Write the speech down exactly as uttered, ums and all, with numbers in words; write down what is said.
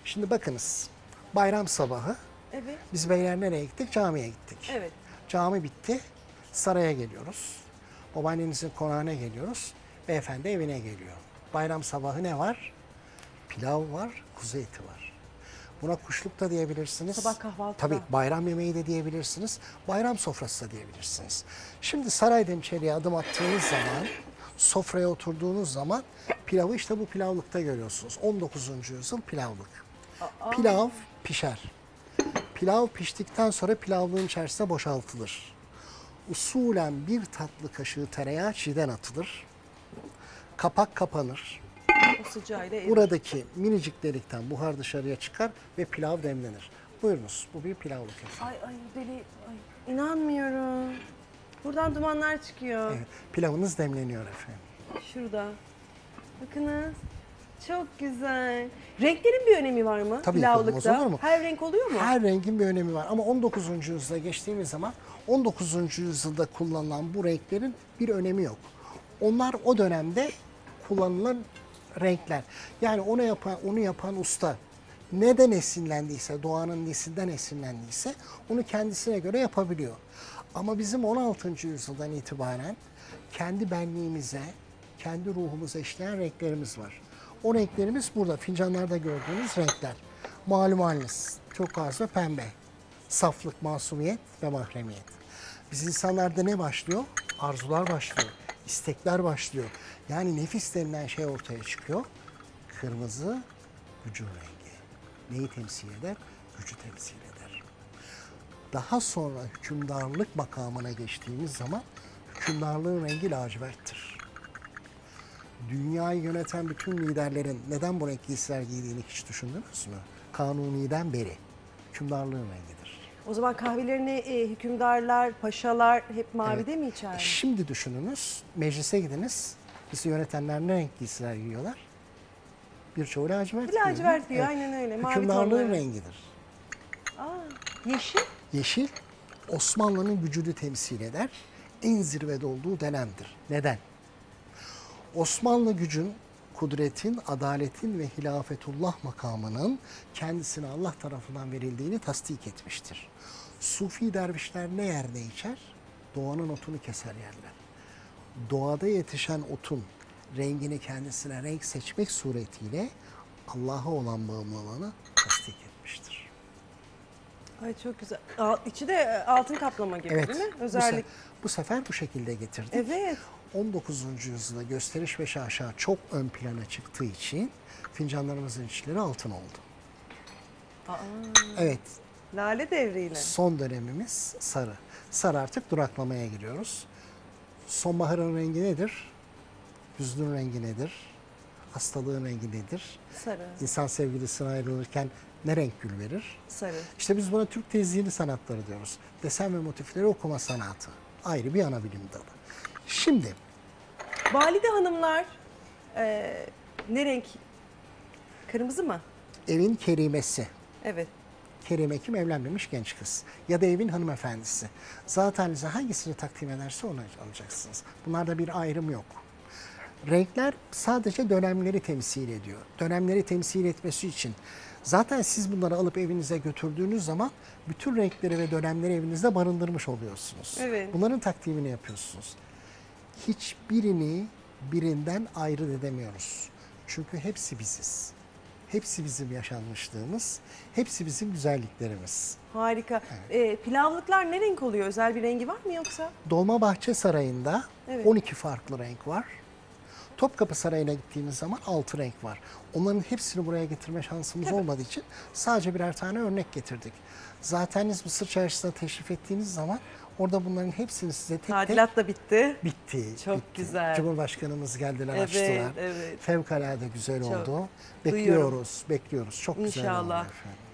Şimdi bakınız, bayram sabahı Evet. biz beyler nereye gittik? Camiye gittik. Evet. Cami bitti, saraya geliyoruz. Babaannenizin konağına geliyoruz. Beyefendi evine geliyor. Bayram sabahı ne var? Pilav var, kuzu eti var. Buna kuşluk da diyebilirsiniz. Sabah kahvaltıda. Tabii bayram yemeği de diyebilirsiniz. Bayram sofrası da diyebilirsiniz. Şimdi saraydan içeriye adım attığınız zaman, sofraya oturduğunuz zaman pilavı işte bu pilavlıkta görüyorsunuz. on dokuzuncu yüzyıl pilavlık. Aa. Pilav pişer. Pilav piştikten sonra pilavlığın içerisine boşaltılır. Usulen bir tatlı kaşığı tereyağı çiğden atılır. Kapak kapanır. O sıcağıyla erir. Buradaki minicik delikten buhar dışarıya çıkar ve pilav demlenir. Buyurunuz, bu bir pilavlık efendim. Ay ay deli. Ay. İnanmıyorum. Buradan dumanlar çıkıyor. Evet, pilavınız demleniyor efendim. Şurada. Bakınız. Çok güzel. Renklerin bir önemi var mı? Tabii Pilavlıkta. ki, olmaz olur mu? Her renk oluyor mu? Her rengin bir önemi var ama on dokuzuncu yüzyıla geçtiğimiz zaman on dokuzuncu yüzyılda kullanılan bu renklerin bir önemi yok. Onlar o dönemde kullanılan renkler. Yani onu yapan, onu yapan usta neden esinlendiyse, doğanın nesinden esinlendiyse onu kendisine göre yapabiliyor. Ama bizim on altıncı yüzyıldan itibaren kendi benliğimize, kendi ruhumuza işleyen renklerimiz var. O renklerimiz burada fincanlarda gördüğünüz renkler. Malum haliniz, turkuaz ve pembe. Saflık, masumiyet ve mahremiyet. Biz insanlarda ne başlıyor? Arzular başlıyor, istekler başlıyor. Yani nefis denilen şey ortaya çıkıyor. Kırmızı gücün rengi. Neyi temsil eder? Gücü temsil eder. Daha sonra hükümdarlık makamına geçtiğimiz zaman hükümdarlığın rengi laciverttir. Dünyayı yöneten bütün liderlerin neden bu renk giysiler giydiğini hiç düşündünüz mü? Kanuni'den beri hükümdarlığın rengidir. O zaman kahvelerini e, hükümdarlar, paşalar hep mavide Evet. mi içer? E Şimdi düşününüz, meclise gidiniz, bizi yönetenler ne renk giysiler giyiyorlar? Birçoğu lacivert Bir giyiyor. lacivert giyiyor, Evet. aynen öyle. Mavi Hükümdarlığın tonları. rengidir. Aa, yeşil. Yeşil, Osmanlı'nın gücünü temsil eder. En zirvede olduğu dönemdir. Neden? Osmanlı gücün, kudretin, adaletin ve hilafetullah makamının kendisine Allah tarafından verildiğini tasdik etmiştir. Sufi dervişler ne yer ne içer? Doğanın otunu keser yerler. Doğada yetişen otun rengini kendisine renk seçmek suretiyle Allah'a olan bağımlılığını tasdik etmiştir. Ay çok güzel. Al, içi de e, altın kaplama gibi Evet, değil mi? bu, Özellik. se- bu sefer bu şekilde getirdik. Evet. on dokuzuncu yüzyılda gösteriş ve şaşa çok ön plana çıktığı için fincanlarımızın içleri altın oldu. Aa, Evet, lale devriyle. son dönemimiz sarı. Sarı artık duraklamaya giriyoruz. Sonbaharın rengi nedir? Hüznün rengi nedir? Hastalığın rengi nedir? Sarı. İnsan sevgilisine ayrılırken ne renk gül verir? Sarı. İşte biz buna Türk tezyini sanatları diyoruz. Desen ve motifleri okuma sanatı. Ayrı bir ana bilim dalı. Şimdi Valide hanımlar e, ne renk? Kırmızı mı? evin kerimesi. Evet. Kerime kim? Evlenmemiş genç kız. Ya da evin hanımefendisi. Zaten size hangisini takdim ederse onu alacaksınız. Bunlarda bir ayrım yok. Renkler sadece dönemleri temsil ediyor. Dönemleri temsil etmesi için zaten siz bunları alıp evinize götürdüğünüz zaman bütün renkleri ve dönemleri evinizde barındırmış oluyorsunuz. Evet. Bunların takdimini yapıyorsunuz. Hiçbirini birinden ayrı edemiyoruz. Çünkü hepsi biziz. Hepsi bizim yaşanmışlığımız, hepsi bizim güzelliklerimiz. Harika. E, pilavlıklar ne renk oluyor? Özel bir rengi var mı yoksa? Dolmabahçe Sarayı'nda Evet. on iki farklı renk var. Topkapı Sarayı'na gittiğimiz zaman altı renk var. Onların hepsini buraya getirme şansımız Tabii. olmadığı için sadece birer tane örnek getirdik. Zaten siz Mısır Çarşısı'na teşrif ettiğiniz zaman orada bunların hepsini size tek tek Tadilat da bitti. bitti. Çok bitti. güzel. Cumhurbaşkanımız geldiler, Evet, açtılar. evet. Fevkalade güzel Çok. oldu. Duyuyorum. Bekliyoruz, bekliyoruz. Çok güzel oldu İnşallah. efendim.